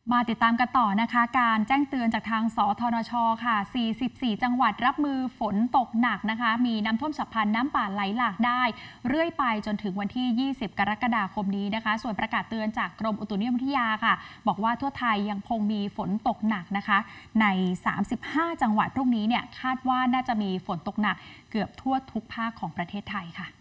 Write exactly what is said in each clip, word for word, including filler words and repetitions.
มาติดตามกันต่อนะคะการแจ้งเตือนจากทางสทนชค่ะสี่สิบสี่จังหวัดรับมือฝนตกหนักนะคะมีน้ำท่วมฉับพลันน้ำป่าไหลหลากได้เรื่อยไปจนถึงวันที่ยี่สิบกรกฎาคมนี้นะคะส่วนประกาศเตือนจากกรมอุตุนิยมวิทยาค่ะบอกว่าทั่วไทยยังคงมีฝนตกหนักนะคะในสามสิบห้าจังหวัดพรุ่งนี้เนี่ยคาดว่าน่าจะมีฝนตกหนักเกือบทั่วทุกภาคของประเทศไทยค่ะ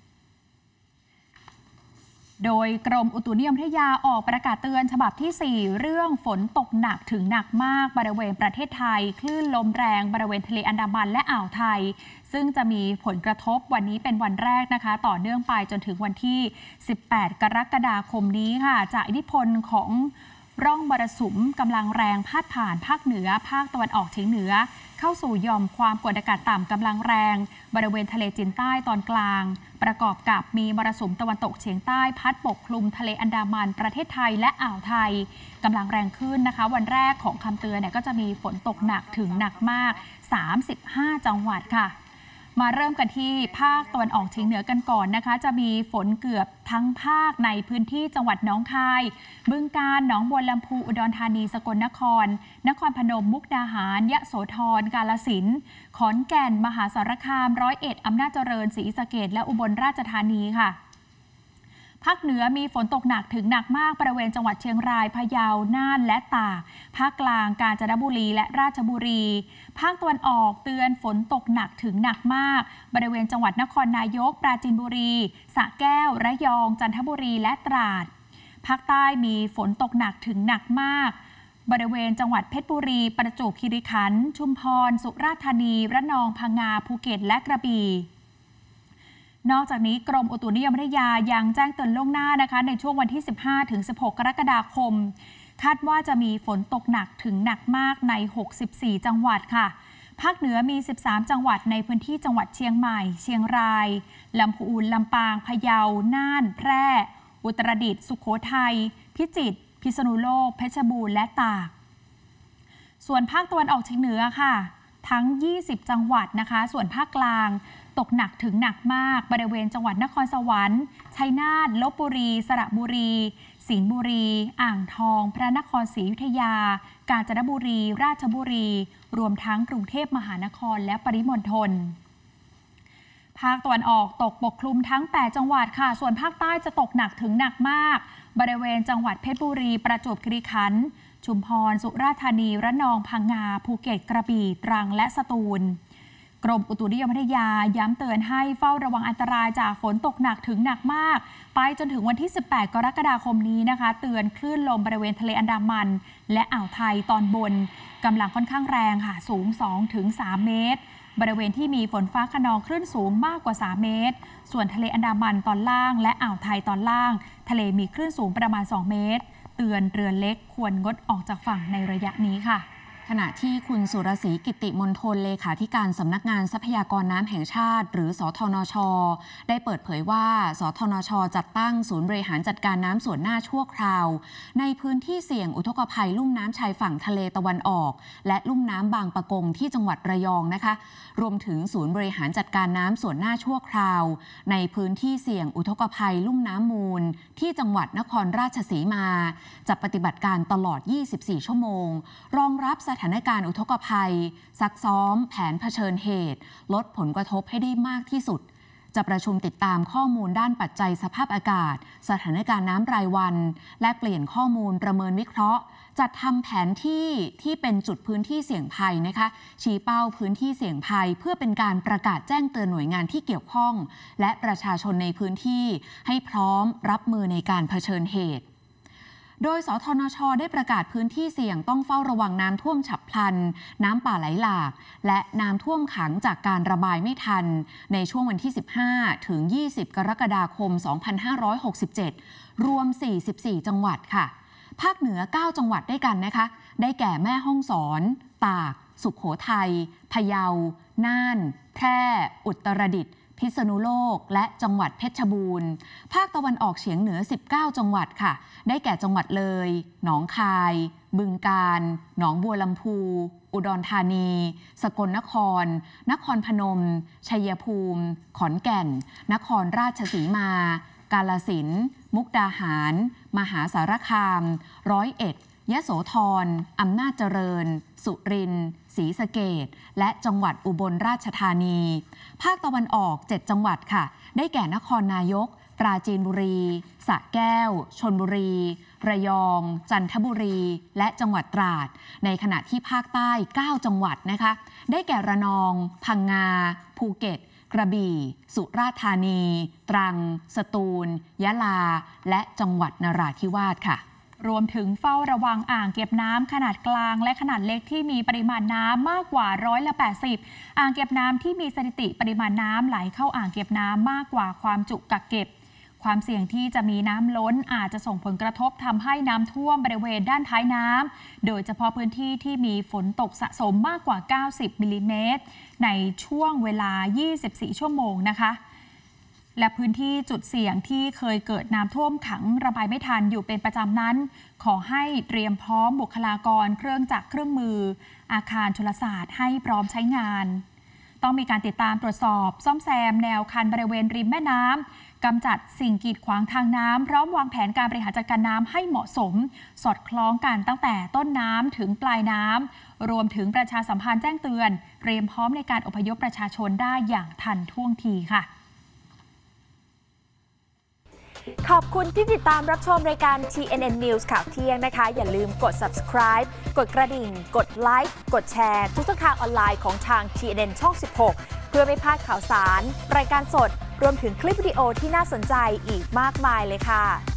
โดยกรมอุตุนิยมวิทยาออกประกาศเตือนฉบับที่สี่เรื่องฝนตกหนักถึงหนักมากบริเวณประเทศไทยคลื่นลมแรงบริเวณทะเลอันดามันและอ่าวไทยซึ่งจะมีผลกระทบวันนี้เป็นวันแรกนะคะต่อเนื่องไปจนถึงวันที่สิบแปดกรกฎาคมนี้ค่ะจากอิทธิพลของร่องมรสุมกำลังแรงพาดผ่านภาคเหนือภาคตะวันออกเฉียงเหนือเข้าสู่หย่อมความกดอากาศต่ำกำลังแรงบริเวณทะเลจีนใต้ตอนกลางประกอบกับมีมรสุมตะวันตกเฉียงใต้พัดปกคลุมทะเลอันดามันประเทศไทยและอ่าวไทยกำลังแรงขึ้นนะคะวันแรกของคำเตือนเนี่ยก็จะมีฝนตกหนักถึงหนักมากสามสิบห้าจังหวัดค่ะมาเริ่มกันที่ภาคตะวันออกเฉียงเหนือกันก่อนนะคะจะมีฝนเกือบทั้งภาคในพื้นที่จังหวัดหนองคายบึงกาฬหนองบัวลำพูอุดรธานีสกลนครนครพนมมุกดาหารยโสธรกาฬสินธุ์ขอนแก่นมหาสารคามร้อยเอ็ดอำนาจเจริญศรีสะเกษและอุบลราชธานีค่ะภาคเหนือมีฝนตกหนักถึงหนักมากบริเวณจังหวัดเชียงรายพะเยาน่านและตากภาคกลางกาญจนบุรีและราชบุรีภาคตะวันออกเตือนฝนตกหนักถึงหนักมากบริเวณจังหวัดนครนายกปราจีนบุรีสระแก้วระยองจันทบุรีและตราดภาคใต้มีฝนตกหนักถึงหนักมากบริเวณจังหวัดเพชรบุรีประจวบคีรีขันธ์ชุมพรสุราษฎร์ธานีระนองพังงาภูเก็ตและกระบี่นอกจากนี้กรมอุตุนิยมวิทยายังแจ้งเตือนล่วงหน้านะคะในช่วงวันที่ สิบห้าถึงสิบหก กรกฎาคมคาดว่าจะมีฝนตกหนักถึงหนักมากในหกสิบสี่จังหวัดค่ะภาคเหนือมีสิบสามจังหวัดในพื้นที่จังหวัดเชียงใหม่เชียงรายลำพูนลำปางพะเยาน่านแพร่อุตรดิตถ์สุโขทัยพิจิตรพิษณุโลกเพชรบูรณ์และตากส่วนภาคตะวันออกเฉียงเหนือค่ะทั้งยี่สิบจังหวัดนะคะส่วนภาคกลางตกหนักถึงหนักมากบริเวณจังหวัดนครสวรรค์ชัยนาทลพบุรีสระบุรีสิงห์บุรีอ่างทองพระนครศรีอยุธยากาญจนบุรีราชบุรีรวมทั้งกรุงเทพมหานครและปริมณฑลภาคตะวันออกตกปกคลุมทั้งแปดจังหวัดค่ะส่วนภาคใต้จะตกหนักถึงหนักมากบริเวณจังหวัดเพชรบุรีประจวบคีรีขันธ์ชุมพรสุราษฎร์ธานีระนองพังงาภูเก็ตกระบี่ตรังและสตูลกรมอุตุนิยมวิทยาย้ำเตือนให้เฝ้าระวังอันตรายจากฝนตกหนักถึงหนักมากไปจนถึงวันที่สิบแปดกรกฎาคมนี้นะคะเตือนคลื่นลมบริเวณทะเลอันดามันและอ่าวไทยตอนบนกำลังค่อนข้างแรงค่ะสูง สองถึงสาม เมตรบริเวณที่มีฝนฟ้าคะนองคลื่นสูงมากกว่าสามเมตรส่วนทะเลอันดามันตอนล่างและอ่าวไทยตอนล่างทะเลมีคลื่นสูงประมาณสองเมตรเตือนเรือเล็กควรงดออกจากฝั่งในระยะนี้ค่ะขณะที่คุณสุรศรีกิติมณฑลเลขาธิการสำนักงานทรัพยากรน้ำแห่งชาติหรือสทนช.ได้เปิดเผยว่าสทนช.จัดตั้งศูนย์บริหารจัดการน้ำส่วนหน้าชั่วคราวในพื้นที่เสี่ยงอุทกภัยลุ่มน้ำชายฝั่งทะเลตะวันออกและลุ่มน้ำบางปะกงที่จังหวัดระยองนะคะรวมถึงศูนย์บริหารจัดการน้ำส่วนหน้าชั่วคราวในพื้นที่เสี่ยงอุทกภัยลุ่มน้ำมูลที่จังหวัดนครราชสีมาจะปฏิบัติการตลอดยี่สิบสี่ชั่วโมงรองรับสถานการณ์อุทกภัยซักซ้อมแผนเผชิญเหตุลดผลกระทบให้ได้มากที่สุดจะประชุมติดตามข้อมูลด้านปัจจัยสภาพอากาศสถานการณ์น้ำรายวันและเปลี่ยนข้อมูลประเมินวิเคราะห์จัดทำแผนที่ที่เป็นจุดพื้นที่เสี่ยงภัยนะคะชี้เป้าพื้นที่เสี่ยงภัยเพื่อเป็นการประกาศแจ้งเตือนหน่วยงานที่เกี่ยวข้องและประชาชนในพื้นที่ให้พร้อมรับมือในการเผชิญเหตุโดยสทนช.ได้ประกาศพื้นที่เสี่ยงต้องเฝ้าระวังน้ำท่วมฉับพลันน้ำป่าไหลหลากและน้ำท่วมขังจากการระบายไม่ทันในช่วงวันที่สิบห้าถึงยี่สิบกรกฎาคมสองพันห้าร้อยหกสิบเจ็ดรวมสี่สิบสี่จังหวัดค่ะภาคเหนือเก้าจังหวัดด้วยกันนะคะได้แก่แม่ฮ่องสอนตากสุโขทัยพะเยาน่านแพร่อุตรดิตถ์พิษณุโลกและจังหวัดเพชรบูรณ์ภาคตะวันออกเฉียงเหนือสิบเก้าจังหวัดค่ะได้แก่จังหวัดเลยหนองคายบึงกาฬหนองบัวลำพูอุดรธานีสกลนครนครพนมชัยภูมิขอนแก่นนครราชสีมากาฬสินธุ์มุกดาหารมหาสารคามร้อยเอ็ดยโสธรอำนาจเจริญสุรินทร์ศรีสะเกษและจังหวัดอุบลราชธานีภาคตะวันออกเจ็ดจังหวัดค่ะได้แก่นครนายกปราจีนบุรีสระแก้วชลบุรีระยองจันทบุรีและจังหวัดตราดในขณะที่ภาคใต้เก้าจังหวัดนะคะได้แก่ระนองพังงาภูเก็ตกระบี่สุราษฎร์ธานีตรังสตูลยะลาและจังหวัดนราธิวาสค่ะรวมถึงเฝ้าระวังอ่างเก็บน้ำขนาดกลางและขนาดเล็กที่มีปริมาณน้ำมากกว่าร้อยละแปดสิบอ่างเก็บน้ำที่มีสถิติปริมาณน้ำไหลเข้าอ่างเก็บน้ำมากกว่าความจุกักเก็บความเสี่ยงที่จะมีน้ำล้นอาจจะส่งผลกระทบทำให้น้ำท่วมบริเวณด้านท้ายน้ำโดยเฉพาะพื้นที่ที่มีฝนตกสะสมมากกว่าเก้าสิบมิลลิเมตรในช่วงเวลายี่สิบสี่ชั่วโมงนะคะและพื้นที่จุดเสี่ยงที่เคยเกิดน้ำท่วมขังระบายไม่ทันอยู่เป็นประจำนั้นขอให้เตรียมพร้อมบุคลากรเครื่องจักรเครื่องมืออาคารชลศาสตร์ให้พร้อมใช้งานต้องมีการติดตามตรวจสอบซ่อมแซมแนวคันบริเวณริมแม่น้ำกำจัดสิ่งกีดขวางทางน้ำพร้อมวางแผนการบริหารจัดการน้ำให้เหมาะสมสอดคล้องกันตั้งแต่ต้นน้ำถึงปลายน้ำรวมถึงประชาสัมพันธ์แจ้งเตือนเตรียมพร้อมในการอพยพประชาชนได้อย่างทันท่วงทีค่ะขอบคุณที่ติดตามรับชมรายการ ที เอ็น เอ็น News ข่าวเที่ยงนะคะอย่าลืมกด subscribe กดกระดิ่งกดไลค์กดแชร์ทุกช่องทางออนไลน์ของทาง ที เอ็น เอ็น ช่อง สิบหกเพื่อไม่พลาดข่าวสารรายการสดรวมถึงคลิปวิดีโอที่น่าสนใจอีกมากมายเลยค่ะ